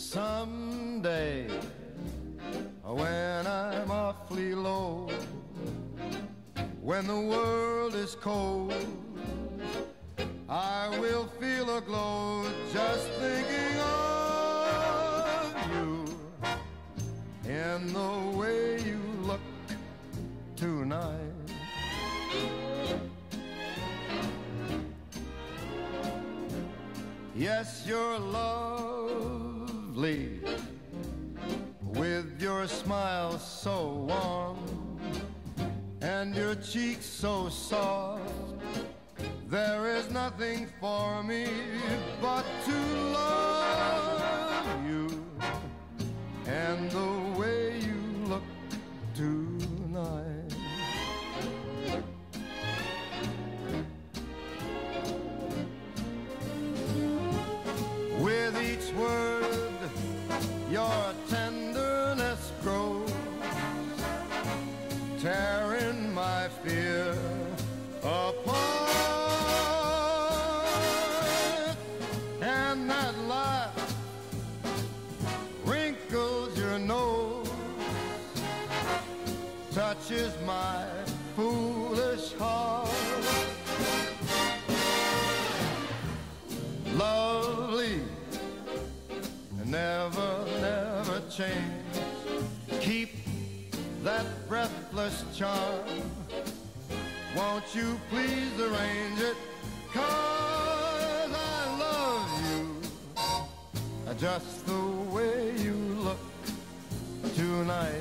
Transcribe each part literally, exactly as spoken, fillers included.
Someday, when I'm awfully low, when the world is cold, I will feel a glow just thinking of you in the way you look tonight. Yes, you're lovely, with your smile so warm and your cheeks so soft. There is nothing for me but to love you and the way you look tonight. With each word, your tenderness grows, tearing my fear apart. And that laugh wrinkles your nose, touches my foolish heart. Lovely, never, never change. Keep that breathless charm. Won't you please arrange it? 'Cause I love you just the way you look tonight.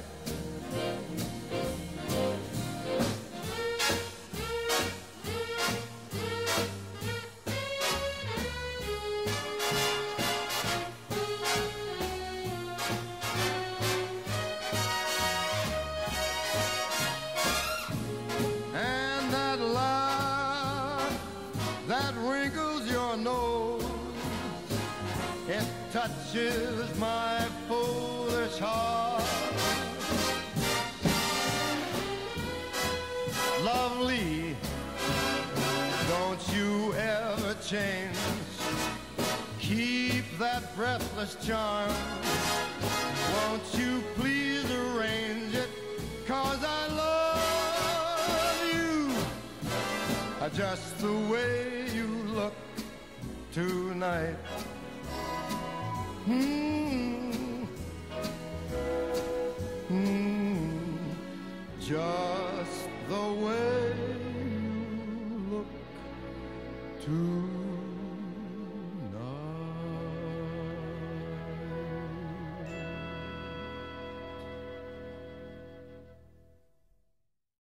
That wrinkles your nose, it touches my foolish heart. Lovely, don't you ever change. Keep that breathless charm. Won't you please arrange it? 'Cause I love you just the way you look tonight. Mm, mm, just the way you look tonight.